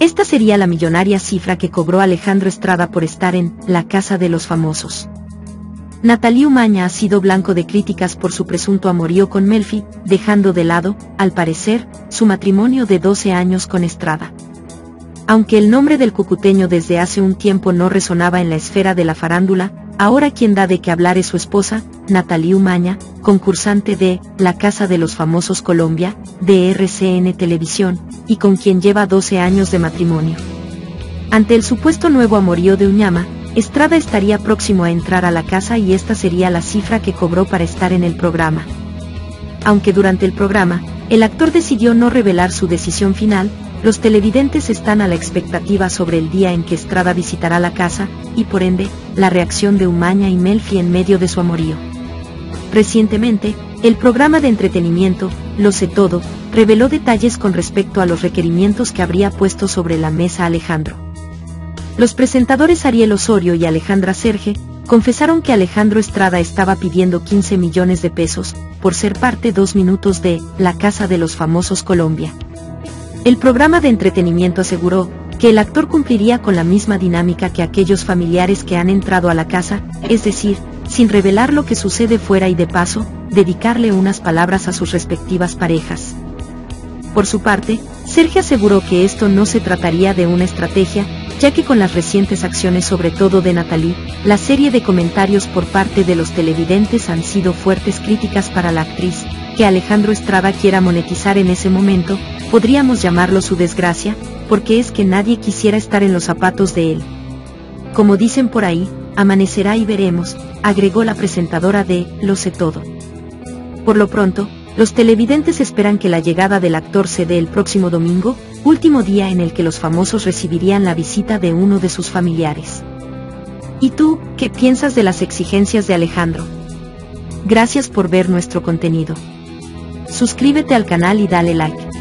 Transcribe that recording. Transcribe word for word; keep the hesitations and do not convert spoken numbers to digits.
Esta sería la millonaria cifra que cobró Alejandro Estrada por estar en La Casa de los Famosos. Nathalie Umaña ha sido blanco de críticas por su presunto amorío con Melfi, dejando de lado, al parecer, su matrimonio de doce años con Estrada. Aunque el nombre del cucuteño desde hace un tiempo no resonaba en la esfera de la farándula, ahora quien da de qué hablar es su esposa, Nathalie Umaña, concursante de La Casa de los Famosos Colombia, de R C N Televisión, y con quien lleva doce años de matrimonio. Ante el supuesto nuevo amorío de Uñama, Estrada estaría próximo a entrar a la casa y esta sería la cifra que cobró para estar en el programa. Aunque durante el programa, el actor decidió no revelar su decisión final, los televidentes están a la expectativa sobre el día en que Estrada visitará la casa, y por ende, la reacción de Umaña y Melfi en medio de su amorío. Recientemente, el programa de entretenimiento, Lo Sé Todo, reveló detalles con respecto a los requerimientos que habría puesto sobre la mesa Alejandro. Los presentadores Ariel Osorio y Alejandra Serge confesaron que Alejandro Estrada estaba pidiendo quince millones de pesos por ser parte dos minutos de La Casa de los Famosos Colombia. El programa de entretenimiento aseguró que el actor cumpliría con la misma dinámica que aquellos familiares que han entrado a la casa, es decir, sin revelar lo que sucede fuera y de paso, dedicarle unas palabras a sus respectivas parejas. Por su parte, Serge aseguró que esto no se trataría de una estrategia, ya que con las recientes acciones sobre todo de Nathalie, la serie de comentarios por parte de los televidentes han sido fuertes críticas para la actriz. Que Alejandro Estrada quiera monetizar en ese momento, podríamos llamarlo su desgracia, porque es que nadie quisiera estar en los zapatos de él. Como dicen por ahí, amanecerá y veremos, agregó la presentadora de Lo Sé Todo. Por lo pronto, los televidentes esperan que la llegada del actor se dé el próximo domingo, último día en el que los famosos recibirían la visita de uno de sus familiares. ¿Y tú, qué piensas de las exigencias de Alejandro? Gracias por ver nuestro contenido. Suscríbete al canal y dale like.